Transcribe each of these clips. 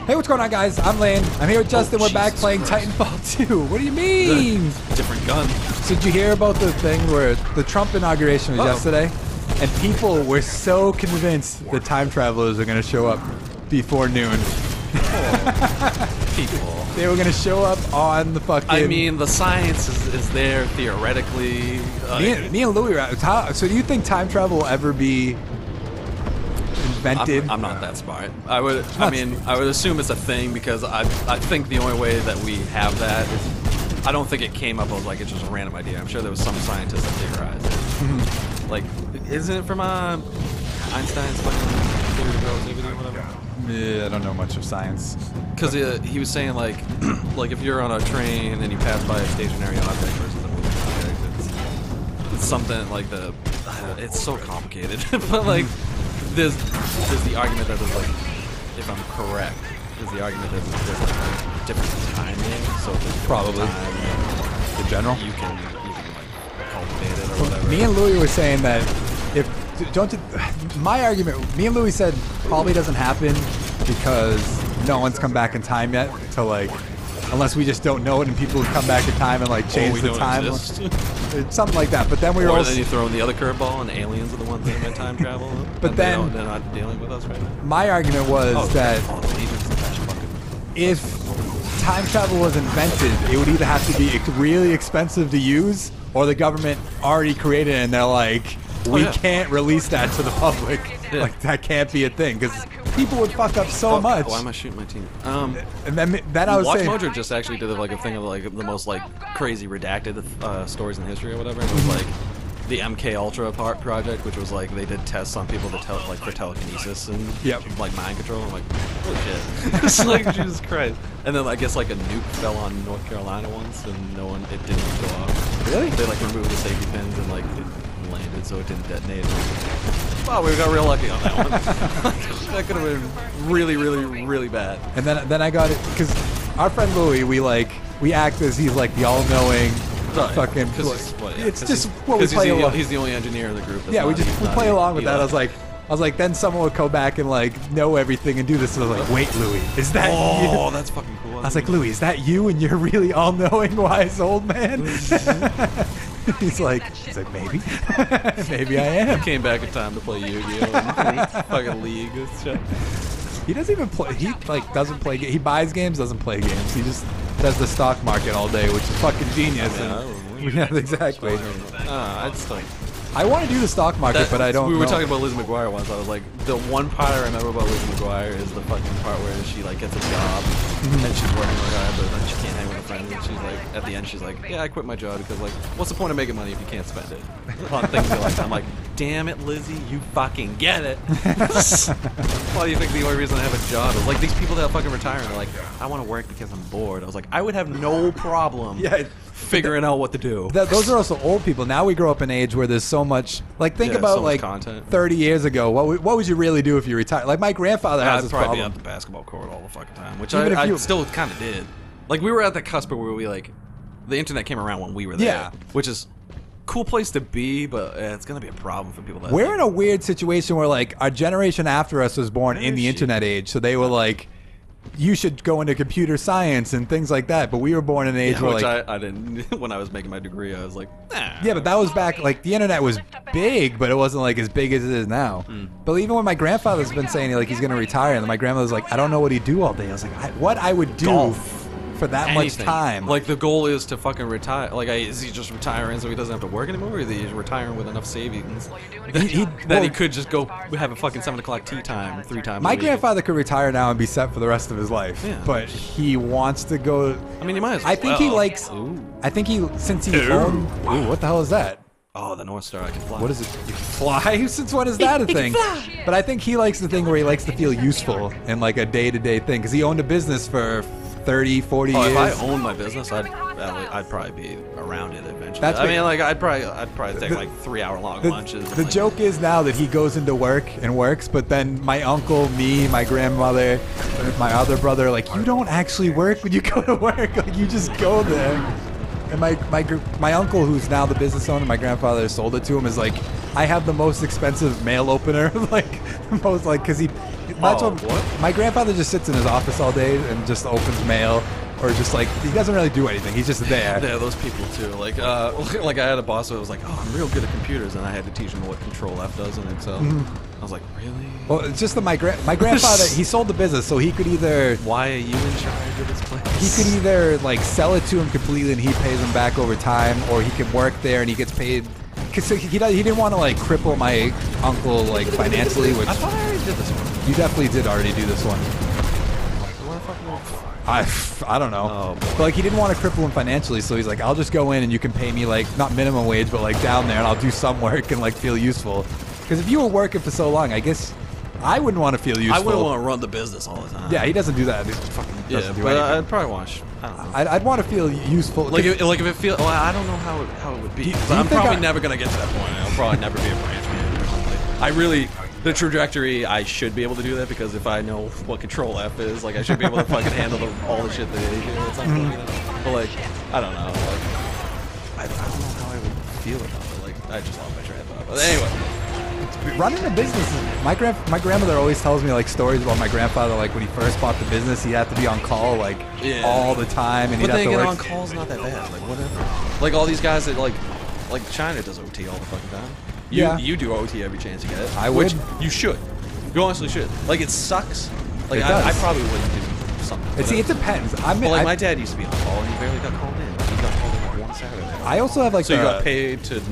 Hey, what's going on, guys? I'm Lane. I'm here with Justin. We're back playing Titanfall 2. What do you mean? Different gun. So did you hear about the thing where the Trump inauguration was yesterday? And people were so convinced that time travelers are going to show up before noon. People. They were going to show up on the fucking... I mean, the science is there theoretically. Me and Louie, so do you think time travel will ever be invented? I'm not that smart. I would assume it's a thing because I think the only way that we have that is, I don't think it came up as like it's just a random idea. I'm sure there was some scientist that theorized it. Mm-hmm. Like, isn't it from Einstein's theory of relativity or whatever? Yeah, I don't know much of science. Because he was saying like if you're on a train and you pass by a stationary object versus a moving object, it's something like it's so complicated. But like there's the argument that there's like, if I'm correct, there's the argument that there's like different timing. So if probably time, the general you can like cultivate it or whatever. Me and Louie were saying that my argument, me and Louie said probably doesn't happen because no one's come back in time yet to like, unless we just don't know it and people come back in time and like change the time. Something like that. But then we were then you throw in the other curveball and the aliens are the ones that invent time travel. But then they're not dealing with us right now. My argument was that if time travel was invented, it would either have to be really expensive to use or the government already created it and they're like, we can't release that to the public. Yeah. Like, that can't be a thing because people would fuck up so much. Why am I shooting my team? And then I was saying, Watch Mojo just actually did like a thing of like the most like crazy redacted stories in history or whatever. And it was like the MK Ultra project, which was like they did tests on people for telekinesis and like mind control. I'm like, holy shit! It's like Jesus Christ. And then I guess like a nuke fell on North Carolina once, and it didn't go off. Really? They like removed the safety pins and like it landed, so it didn't detonate. Wow, we got real lucky on that one. That could have been really, really, really bad. And then I got it because our friend Louie, we act as he's like the all-knowing fucking. It's just what we play along. He's the only engineer in the group. Yeah, we play along with that. I was like, then someone would go back and like know everything and do this. And I was like, wait, Louie, is that you? Oh, that's fucking cool. I was like, Louie, is that you? And you're really all-knowing, wise old man. He's like, maybe, maybe I am. Came back in time to play Yu-Gi-Oh! And fucking League. He doesn't even play. He like doesn't play. He buys games, doesn't play games. He just does the stock market all day, which is fucking genius. Yeah, exactly. I want to do the stock market, but I don't. We were talking about Lizzie McGuire once. I was like, the one part I remember about Lizzie McGuire is the fucking part where she like gets a job and she's working with a guy, but then she can't hang with her friends. And she's like, at the end, she's like, yeah, I quit my job because like, what's the point of making money if you can't spend it on things you like? I'm like, damn it, Lizzie, you fucking get it. Why do you think the only reason I have a job is like these people that fucking retire and they're like, I want to work because I'm bored. I was like, I would have no problem. Yeah. Figuring out what to do. Those are also old people. Now we grow up in an age where there's so much. Like, think about like content. 30 years ago. What would you really do if you retired? Like, my grandfather has this problem. I'd probably be on the basketball court all the fucking time, which I still kind of did. Like, we were at the cusp where we like, the internet came around when we were there. Yeah. Which is cool place to be, but it's gonna be a problem for people. We're in a weird situation where like our generation after us was born in the internet age, so they were like, you should go into computer science and things like that. But we were born in an age where, which like, I didn't. When I was making my degree, I was like, nah. Yeah, but that was back, like, the internet was big, but it wasn't, like, as big as it is now. But even when my grandfather's been saying, like, he's going to retire, and my grandmother's like, I don't know what he'd do all day. I was like, what I would do for that much time. Like, the goal is to fucking retire. Like, is he just retiring so he doesn't have to work anymore, or is he retiring with enough savings that he could just go have a fucking 7 o'clock tea time 3 times a week? My grandfather could retire now and be set for the rest of his life, but he wants to go. I mean, he might as well. I think he likes. I think since he owned. Ooh, what the hell is that? Oh, the Northstar, I can fly. What is it? You can fly? Since when is that a thing? But I think he likes the thing where he likes to feel useful in like a day-to-day thing, because he owned a business for 30, 40 years. If I owned my business, I'd probably be around it eventually. I mean, like, I'd probably take like 3-hour-long lunches. The joke is now that he goes into work and works, but then my uncle, me, my grandmother, my other brother, like, you don't actually work when you go to work. Like, you just go there. And my uncle, who's now the business owner, my grandfather sold it to him, is like, I have the most expensive mail opener, like, the most, like, because he That's Oh, what my grandfather just sits in his office all day and just opens mail, or just like he doesn't really do anything. He's just there. Yeah, those people too. Like, like I had a boss who was like, "Oh, I'm real good at computers," and I had to teach him what Control F does in Excel. I was like, "Really?" Well, it's just that my grandfather, he sold the business, so he could either Why are you in charge of this place? he could either like sell it to him completely and he pays him back over time, or he can work there and he gets paid. Cause he didn't want to like cripple my uncle like financially, which I thought I already did this one. you definitely did already do this one. What the fuck? I don't know. Oh, boy. But like he didn't want to cripple him financially, so he's like, I'll just go in and you can pay me like not minimum wage, but like down there, and I'll do some work and like feel useful. Because if you were working for so long, I guess I wouldn't want to feel useful. I wouldn't want to run the business all the time. Yeah, he doesn't do that. He fucking doesn't do but anything. I'd probably watch. I don't know. I'd want to feel useful. Like if it feels, well, I don't know how it would be. Do you I'm think probably never gonna get to that point. I'll probably never be a branch manager or something. I really, the trajectory, I should be able to do that because if I know what Control F is, like I should be able to fucking handle all the shit that they do. It's not gonna be that. But like, I don't know. Like, I don't know how I would feel about it. Like, I just lost my train of thought. But anyway. Running a business, my grandmother always tells me like stories about my grandfather. Like when he first bought the business, he had to be on call like all the time, and he'd but have to then work. on call's not that bad. Like whatever. Like all these guys that like China does OT all the fucking time. You do OT every chance you get. I would. Which you should. You honestly should. Like it sucks. Like It does. I probably wouldn't do something. See, it depends. But like my dad used to be on call, and he barely got called in. He got called in like one Saturday. I also have like So you got paid to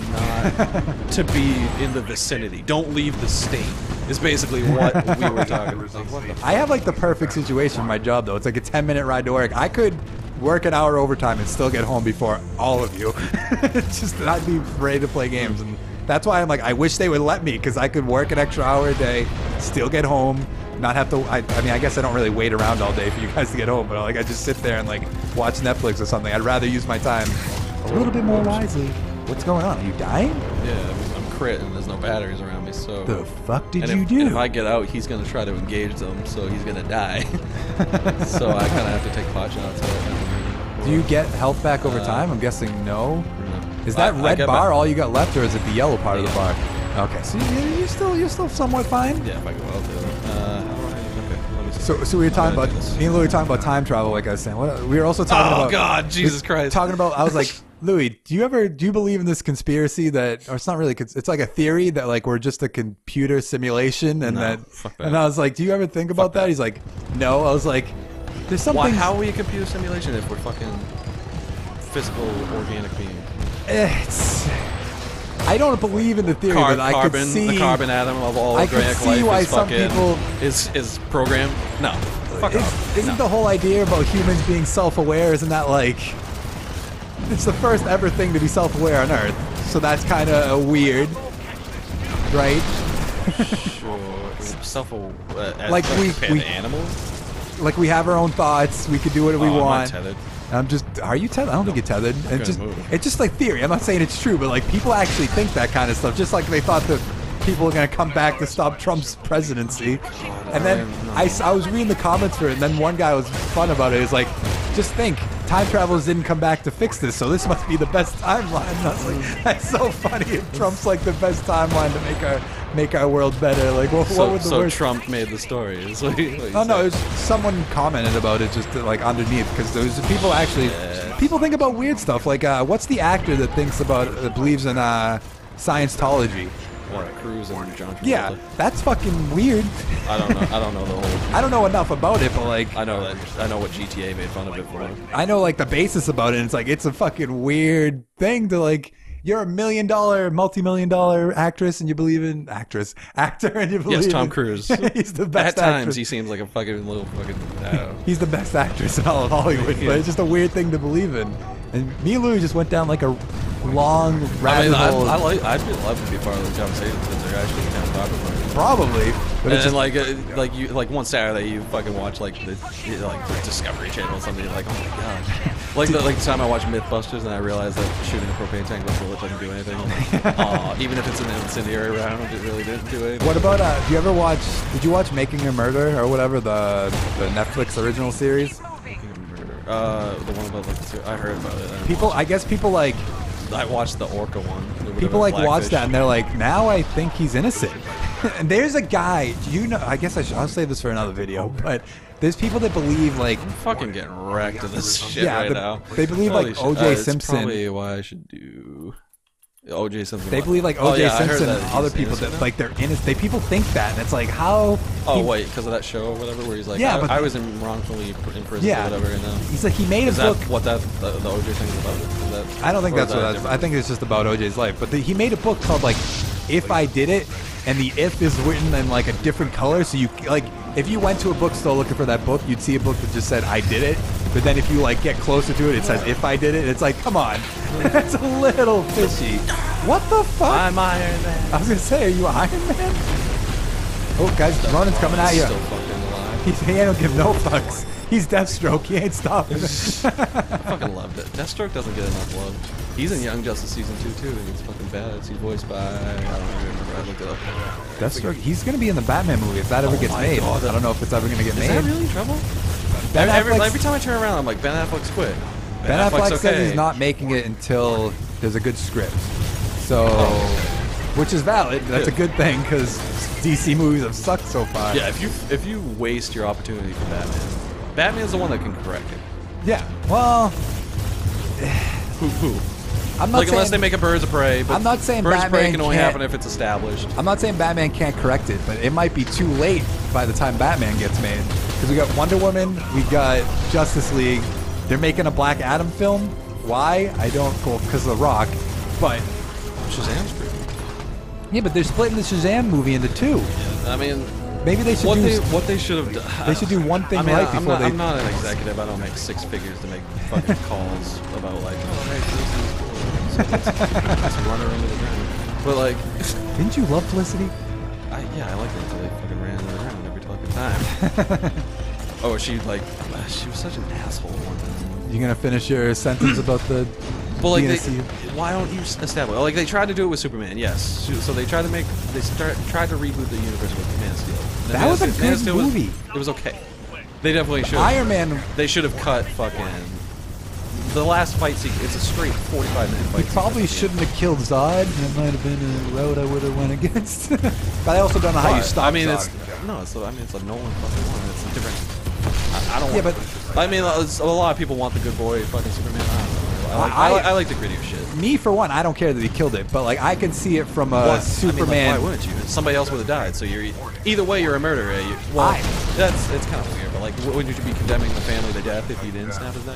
not to be in the vicinity. Don't leave the state. Is basically what we were talking about. Like, what the I have like the perfect situation for my job though. It's like a 10-minute ride to work. I could work an hour overtime and still get home before all of you. It's just that I'd be ready to play games, and that's why I'm like, I wish they would let me, because I could work an extra hour a day, still get home, not have to. I mean, I guess I don't really wait around all day for you guys to get home, but like I just sit there and like watch Netflix or something. I'd rather use my time a little bit more wisely. What's going on? Are you dying? Yeah, I'm crit and there's no batteries around me, so... The fuck did and you do? If I get out, he's going to try to engage them, so he's going to die. So I kind of have to take pot shots. Do you get health back over time? I'm guessing no. No. Is that I red get bar back- all you got left, or is it the yellow part of the yellow. bar? Okay, so you're still somewhat fine. Yeah, if I go out there. Okay, let me see. So we were talking I'm about gonna do this. me and Louis were talking about time travel, like I was saying. We were also talking about. Oh God, Jesus Christ! Talking about, I was like, Louis, do you believe in this conspiracy that, or it's not really, it's like a theory that like we're just a computer simulation, and No, fuck that. and I was like, do you ever think about that? He's like, no. I was like, there's something. Why? How are we a computer simulation if we're fucking physical, organic beings? I don't believe in the theory that I could see the carbon atom of all I could organic see life why is some fucking people- is programmed. No, fuck off. Isn't the whole idea about humans being self-aware, isn't that like, it's the first ever thing to be self-aware on Earth, so that's kind of weird, right? Sure. Self-aware. Like we to animals. like we have our own thoughts, we could do what we I'm not want. tethered. I'm just, are you tethered? I don't think you're tethered. move. It's just like theory. I'm not saying it's true, but like people actually think that kind of stuff. Just like they thought that people were gonna come back to stop Trump's presidency. And then I was reading the comments for it, and then one guy was fun about it. He's like, just think, time travelers didn't come back to fix this, so this must be the best timeline. And I was like, that's so funny. If Trump's like the best timeline to make our world better. Like, what would the So worst? Trump made the story. Is what you Oh no, said. it was someone commented about it just like underneath, because those people actually people think about weird stuff. Like what's the actor that thinks about believes in Scientology? Cruz and John Travolta. Yeah, that's fucking weird. I don't know the whole. I don't know enough about it, but like I know what GTA made fun of it for. I know like the basis about it. And it's like it's a fucking weird thing to like. You're a $1 million, multi-million-dollar actress, and you believe in actor, and you believe. Yes, Tom in- Cruise. He's the best. At times, actress. he seems like a fucking little fucking. I don't know. He's the best actress in all of Hollywood, but it's just a weird thing to believe in. And me and Louis just went down like a long rabbit hole. I'd love to be part of the conversation because they're actually kind of talking about it. Probably, but And it's just then like one Saturday you fucking watch like the Discovery Channel or something. You're like, oh my god. Like the time I watched MythBusters and I realized that shooting a propane tank with a bullet doesn't do anything. I'm like, aw, even if it's an incendiary round, it really didn't do anything. What about do you ever watch? Did you watch Making a Murder or whatever the Netflix original series? The one about like I heard about it. I guess people like I watched the orca one. people like watch that and they're like, now I think he's innocent. And there's a guy, you know, I guess I'll save this for another video, but there's people that believe like I'm fucking getting wrecked with this shit right now. They believe Holy like shit. O.J. It's Simpson. probably why I should do O.J. Simpson. They believe like O.J. Simpson and other people innocent that now? like they're innocent. People think that, and it's like how. Oh wait, because of that show or whatever, where he's like, Yeah, but- I was wrongfully imprisoned Yeah. or whatever. And He's like he made a is book. that what the O.J. thing is about? Is that, I don't think or that's is what that that's. I think it's just about O.J.'s life. But he made a book called like "If I Did It," and the "if" is written in like a different color. So you like if you went to a bookstore looking for that book, you'd see a book that just said "I did it." But then if you like get closer to it, it says "If I did it." It's like, come on, that's a little fishy. What the fuck? I'm Iron Man. I was gonna say, are you Iron Man? Oh, guys, Ronan's coming at you. Still fucking alive. He don't give no fucks. He's Deathstroke. He ain't stopping. I fucking loved it. Deathstroke doesn't get enough love. He's in Young Justice season 2 too, and it's fucking bad. He's voiced by I don't even remember. I looked it up. Deathstroke. He's gonna be in the Batman movie if that ever gets my made. God. I don't know if it's ever gonna get Is made. that really trouble? Ben Every Affleck's- time I turn around, I'm like, Ben Affleck's quit. Ben Affleck okay. says he's not making it until there's a good script. So, which is valid. That's a good thing because DC movies have sucked so far. Yeah, if you waste your opportunity for Batman's the one that can correct it. Yeah. Well, Who? I'm not Like saying unless they make a Birds of Prey. But I'm not saying Birds of Prey Batman can only can't- happen if it's established. I'm not saying Batman can't correct it, but it might be too late by the time Batman gets made. Because we got Wonder Woman, we got Justice League. They're making a Black Adam film. Why? I don't. Well, because of The Rock. But Shazam's pretty. yeah, but they're splitting the Shazam movie into two. I mean, Maybe they should what they should have done. They should do one thing I mean, right I'm before not, they. I'm not an executive. I don't make six figures to make fucking calls about like, oh hey, this is cool. So let's run her into the ground. But like, Didn't you love Felicity? I liked it until they fucking ran her around every fucking time. Oh, she was such an asshole one time. You gonna finish your sentence about the? But like, DNC? why don't you establish? Like, they tried to do it with Superman, yes. So they tried to tried to reboot the universe with Man of Steel. And That Man was a of Steel- Man of good Steel was- movie. It was okay. They definitely should. Iron Man. They should have cut fucking the last fight sequence. It's a straight 45-minute fight. He probably sequence. shouldn't have killed Zod. That might have been a road I would have went against. But I also don't know how you But, stop. I mean, Zod. it's a Nolan fucking one. It's a different. I don't. Yeah, want, but- I mean, a lot of people want the good boy fucking Superman. I don't know. I like the grittier shit. Me for one, I don't care that he killed it, but like I can see it from a Superman. I mean, like, why wouldn't you? Somebody else would have died. So you're either way, you're a murderer. Well, it's kind of weird. But like, wouldn't you be condemning the family to death if you didn't snap his neck?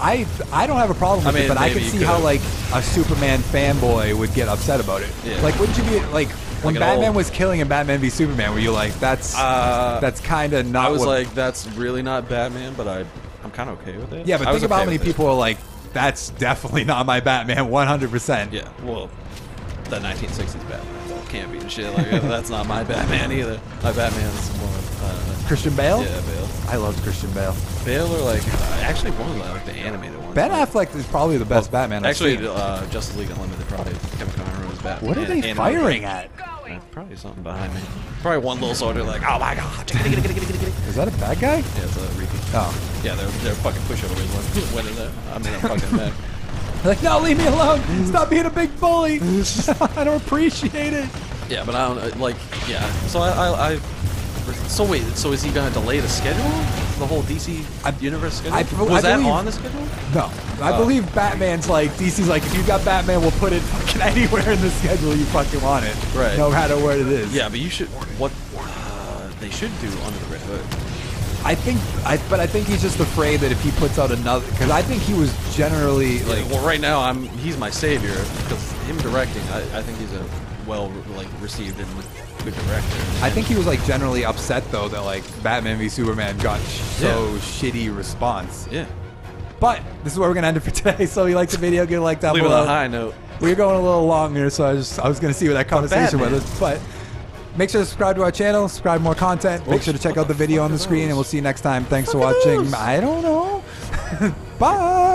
I don't have a problem with I mean, it, but I maybe can you see could. how like a Superman fanboy would get upset about it. Yeah. Like, wouldn't you be like when an Batman old- was killing in Batman v Superman? Were you like, that's kind of not? I was what, like, that's really not Batman, but I'm kind of okay with it. yeah, but I was think about how okay many with it. people are like, that's definitely not my Batman, 100%. Yeah, well, the 1960s Batman, all campy and shit. Like, that's not my Batman either. My Batman's more Christian Bale. yeah, Bale. I loved Christian Bale. Bale or like actually one of the animated ones. Ben Affleck is probably the best Batman I've Actually, seen. Justice League Unlimited probably Kevin Conroy was Batman. What are they animated. firing at? Probably something behind me. Probably one little soldier like, oh my god. Yeah, Is that a bad guy? it's a repeat. Oh. Yeah, they're fucking pushovers. When is that? I mean, I'm fucking mad. Like, no, leave me alone. Stop being a big bully. I don't appreciate it. Yeah, but I don't like. Yeah. So I so wait. So is he gonna delay the schedule? The whole DC universe schedule? Was that believe- on the schedule? No. I believe Batman's like, DC's like, if you got Batman, we'll put it fucking anywhere in the schedule you fucking want it. Right. No matter where it is. Yeah, but you should. What they should do under the Red Hood. But I think he's just afraid that if he puts out another, because I think he was generally like, Well, right now he's my savior because him directing. I think he's a well received and good director. I think he was like generally upset though that like Batman v Superman got so shitty response. Yeah. But this is where we're gonna end it for today. So if you liked the video, give a like down Leave it below. on a high note. We're going a little long here, so I was gonna see where that conversation Batman. with us. But make sure to subscribe to our channel, subscribe to more content. Make sure to check out the video on the screen, and we'll see you next time. Thanks for watching. I don't know. Bye.